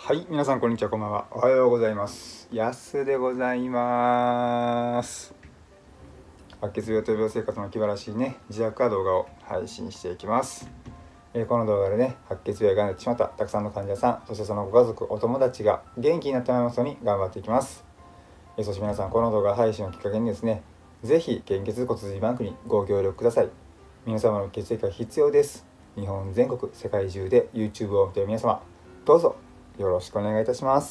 はい、皆さんこんにちは、こんばんは。おはようございます。やすでございます。白血病と病生活の気晴らしいね、自虐動画を配信していきます。この動画でね、白血病がなってしまったたくさんの患者さん、そしてそのご家族、お友達が元気になってもらいますように頑張っていきます。そして皆さん、この動画配信をきっかけにですね、ぜひ献血骨髄バンクにご協力ください。皆様の血液が必要です。日本全国、世界中で YouTube を見ている皆様、どうぞよろしくお願いいたします。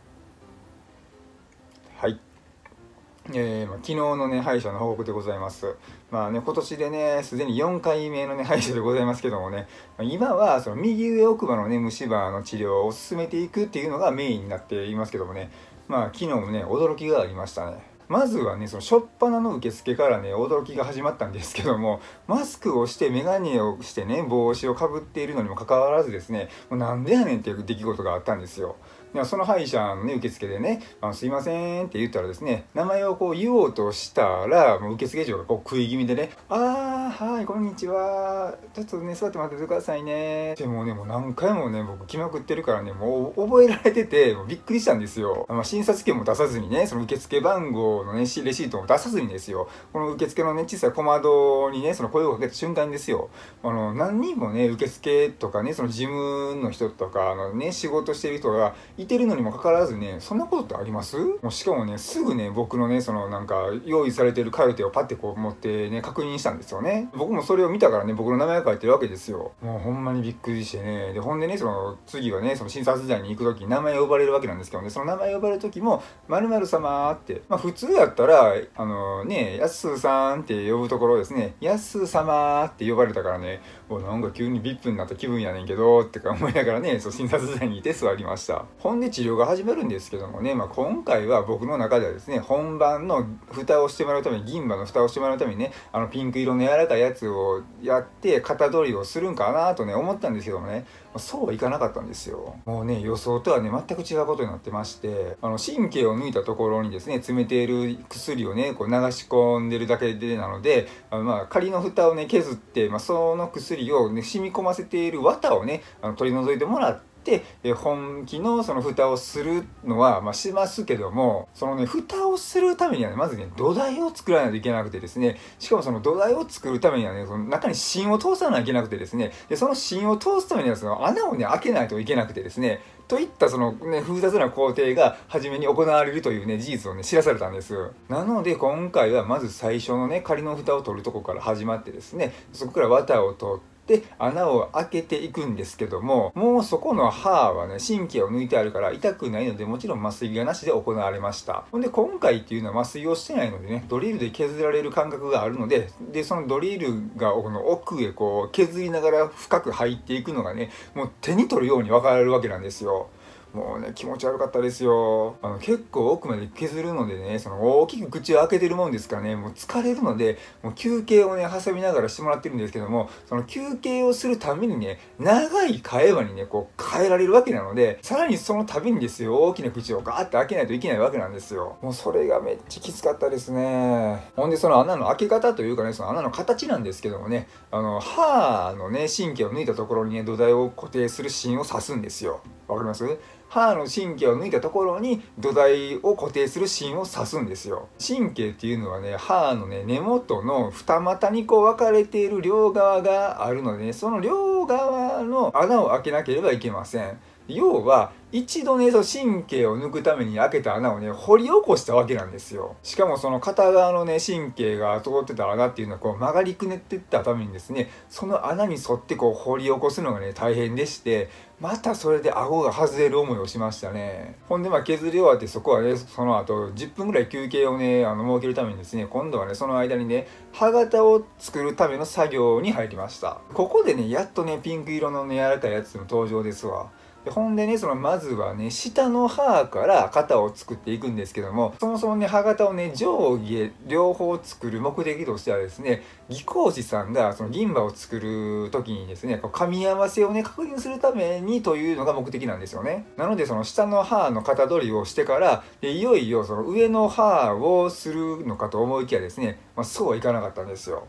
はい。昨日のね、歯医者の報告でございます。今年でね、すでに4回目のね、歯医者でございますけどもね、今はその右上奥歯のね、虫歯の治療を進めていくっていうのがメインになっていますけどもね、昨日もね、驚きがありましたね。まずはね、その初っ端の受付からね、驚きが始まったんですけども、マスクをして、メガネをしてね、帽子をかぶっているのにもかかわらずですね、もうなんでやねんっていう出来事があったんですよ。その歯医者のね、受付でね、すいませんって言ったらですね、名前をこう言おうとしたら、もう受付嬢がこう食い気味でね、はい、こんにちは。ちょっとね、座って待っててくださいね。でもね、もう何回もね、僕来まくってるからね、もう覚えられてて、もうびっくりしたんですよ。診察券も出さずにね、その受付番号のね、レシートも出さずにですよ、この受付のね、小さい小窓にね、その声をかけた瞬間にですよ、何人もね、受付とかね、その事務の人とか、仕事してる人が、いてるのにもかかわらずね、そんなことってあります？もうしかもね、すぐね、僕のね、そのなんか、用意されてるカルテをパッてこう持ってね、確認したんですよね。僕もそれを見たからね、僕の名前が書いてるわけですよ。もうほんまにびっくりしてね。で、ほんでね、その次はね、その診察時代に行く時に名前呼ばれるわけなんですけどね、その名前呼ばれる時も、〇〇様って、普通やったら、やすさんって呼ぶところですね、やす様って呼ばれたからね、なんか急にビップになった気分やねんけど、ってか思いながらね、そう診察時代にいて座りました。ほんで治療が始まるんですけどもね、今回は僕の中ではですね、本番の蓋をしてもらうために、銀歯の蓋をしてもらうためにね、ピンク色の柔らかいやつをやって、型取りをするんかなとね、思ったんですけどもね、そうはいかなかったんですよ。もうね、予想とはね、全く違うことになってまして、神経を抜いたところにですね、詰めている薬をね、こう流し込んでるだけでなので、仮の蓋をね、削って、その薬をね、染み込ませている綿をね、取り除いてもらって、本気のその蓋をするのは、しますけども、そのね、蓋をするためにはね、まずね、土台を作らないといけなくてですね、しかもその土台を作るためにはね、その中に芯を通さないといけなくてですね、で、その芯を通すためにはその穴をね、開けないといけなくてですね、といったそのね、複雑な工程が初めに行われるというね、事実をね、知らされたんです。なので、今回はまず最初のね、仮の蓋を取るとこから始まってですね、そこから綿を取って、で穴を開けていくんですけども、もうそこの歯はね、神経を抜いてあるから痛くないので、もちろん麻酔がなしで行われました。ほんで今回っていうのは麻酔をしてないのでね、ドリルで削られる感覚があるので、そのドリルがこの奥へこう削りながら深く入っていくのがね、もう手に取るように分かるわけなんですよ。もうね、気持ち悪かったですよ。結構奥まで削るのでね、その大きく口を開けてるもんですからね、もう疲れるので、もう休憩をね、挟みながらしてもらってるんですけども、その休憩をするためにね、長い替え歯にね、こう変えられるわけなので、さらにその度にですよ、大きな口をガーッて開けないといけないわけなんですよ。もうそれがめっちゃきつかったですね。ほんで、その穴の開け方というかね、その穴の形なんですけどもね、歯のね、神経を抜いたところにね、土台を固定する芯を刺すんですよ。わかります？歯の神経を抜いたところに土台を固定する芯を刺すんですよ。神経っていうのはね、歯のね、根元の二股にこう分かれている両側があるのでね、その両側の穴を開けなければいけません。要は、一度ね、神経を抜くために開けた穴をね、掘り起こしたわけなんですよ。しかもその片側のね、神経が通ってた穴っていうのはこう曲がりくねっていったためにですね、その穴に沿ってこう掘り起こすのがね、大変でして、またそれで顎が外れる思いをしましたね。ほんで削り終わってそこはね、その後10分ぐらい休憩をね、設けるためにですね、今度はね、その間にね、歯型を作るための作業に入りました。ここでね、やっとね、ピンク色のね、柔らかいやつの登場ですわ。ほんでね、まずはね、下の歯から型を作っていくんですけども、そもそもね、歯型をね、上下両方作る目的としてはですね、技工士さんがその銀歯を作る時にですね、噛み合わせをね、確認するためにというのが目的なんですよね。なので、その下の歯の型取りをしてから、いよいよその上の歯をするのかと思いきやですね、そうはいかなかったんですよ。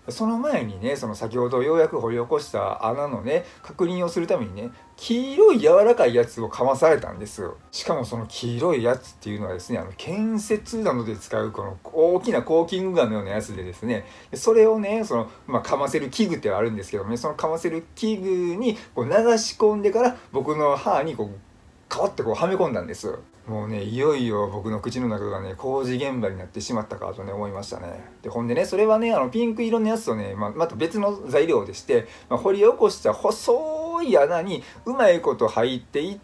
その前にね、その先ほどようやく掘り起こした穴のね、確認をするためにね、黄色い柔らかいやつをかまされたんですよ。しかもその黄色いやつっていうのはですね、建設などで使うこの大きなコーキングガンのようなやつでですね、それをね、かませる器具ってあるんですけどね、そのかませる器具にこう流し込んでから僕の歯にこう、カワってこうはめ込んだんです。もうね、いよいよ僕の口の中がね、工事現場になってしまったかとね、思いましたね。で、ほんでね、それはね、ピンク色のやつとね、また別の材料でして、掘り起こした細い穴にうまいこと入っていって、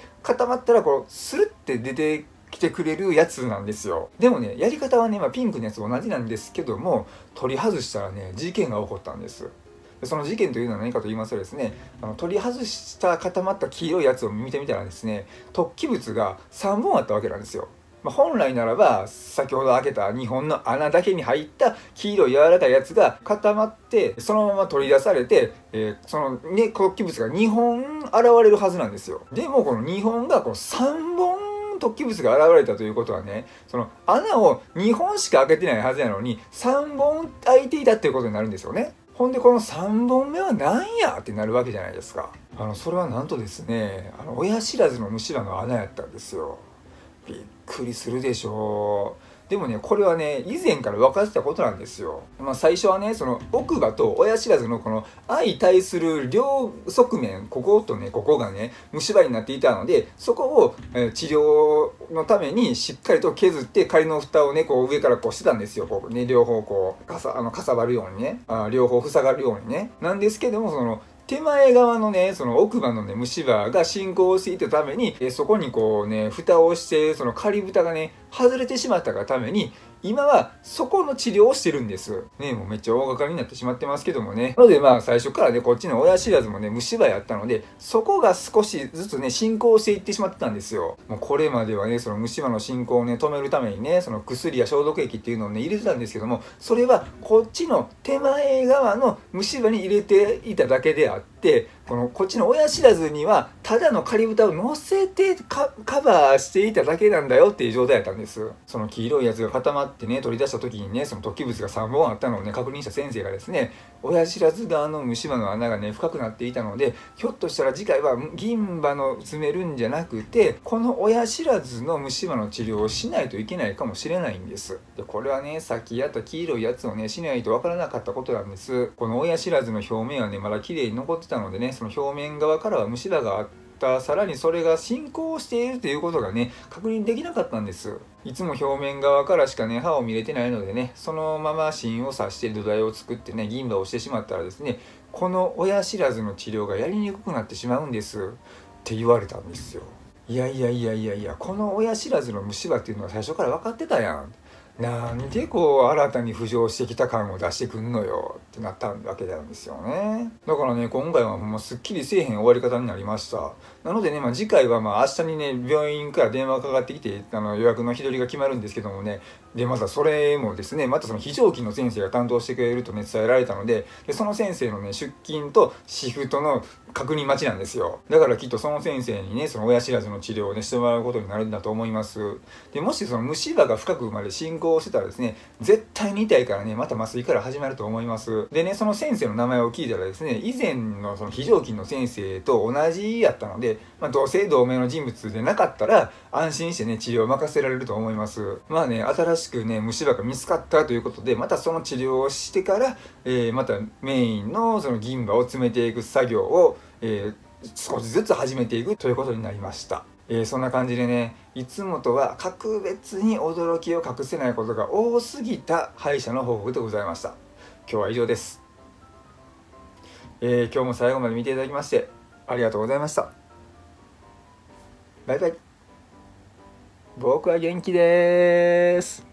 固まったらこう、スルって出てきてくれるやつなんですよ。でもね、やり方はね、ピンクのやつ同じなんですけども、取り外したらね、事件が起こったんです。その事件というのは何かと言いますとですね、取り外した固まった黄色いやつを見てみたらですね、突起物が3本あったわけなんですよ。本来ならば先ほど開けた2本の穴だけに入った黄色い柔らかいやつが固まってそのまま取り出されて、そのね突起物が2本現れるはずなんですよ。でもこの2本がこの3本突起物が現れたということはね、その穴を2本しか開けてないはずなのに3本開いていたっていうことになるんですよね。ほんでこの3本目は何やってなるわけじゃないですか。それはなんとですね、親知らずの虫歯の穴やったんですよ。びっくりするでしょう。でもね、これはね、以前から分かってたことなんですよ。最初はね、その奥歯と親知らずのこの相対する両側面、こことね、ここがね、虫歯になっていたので、そこを治療のためにしっかりと削って仮の蓋をね、こう上からこうしてたんですよ。こうね、両方こう、かさばるようにね、両方塞がるようにね。なんですけども、その、手前側のね、その奥歯のね、虫歯が進行していたために、そこにこうね、蓋をして、その仮蓋がね、外れてしまったがために、今はそこの治療をしてるんです。ね、もうめっちゃ大掛かりになってしまってますけどもね。なので最初からね、こっちの親知らずもね、虫歯やったので、そこが少しずつね、進行していってしまってたんですよ。もうこれまではね、その虫歯の進行をね、止めるためにね、その薬や消毒液っていうのをね、入れてたんですけども、それはこっちの手前側の虫歯に入れていただけであって、こっちの親知らずにはただの仮蓋を乗せてカバーしていただけなんだよっていう状態だったんです。その黄色いやつが固まってね取り出した時にねその突起物が3本あったのをね確認した先生がですね、親知らず側の虫歯の穴がね深くなっていたので、ひょっとしたら次回は銀歯の詰めるんじゃなくてこの親知らずの虫歯の治療をしないといけないかもしれないんです。でこれはねさっきやった黄色いやつをねしないとわからなかったことなんです。この親知らずの表面はねまだ綺麗に残ってたのでね、その表面側からは虫歯があってさらにそれが進行しているということがね確認できなかったんです。いつも表面側からしかね歯を見れてないのでね、そのまま芯を刺して土台を作ってね銀歯をしてしまったらですね、この親知らずの治療がやりにくくなってしまうんですって言われたんですよ。いやいやいやいやいや、この親知らずの虫歯っていうのは最初から分かってたやん。なんでこう新たに浮上してきた感を出してくんのよってなったわけなんですよね。だからね今回はもうすっきりせえへん終わり方になりました。なのでね、次回は明日にね病院から電話かかってきて予約の日取りが決まるんですけどもね、でまたそれもですねまたその非常勤の先生が担当してくれるとね伝えられたので、その先生のね出勤とシフトの確認待ちなんですよ。だからきっとその先生にねその親知らずの治療をねしてもらうことになるんだと思います。でもしその虫歯が深くまで進行してたらですね、絶対に痛いからねまた麻酔から始まると思います。でねその先生の名前を聞いたらですね、以前のその非常勤の先生と同じやったので、同姓同名の人物でなかったら安心してね治療を任せられると思います。新しくね虫歯が見つかったということでまたその治療をしてから、またメインのその銀歯を詰めていく作業を少しずつ始めていくということになりました。そんな感じでね、いつもとは格別に驚きを隠せないことが多すぎた歯医者の報告でございました。今日は以上です。今日も最後まで見ていただきましてありがとうございました。バイバイ。僕は元気です。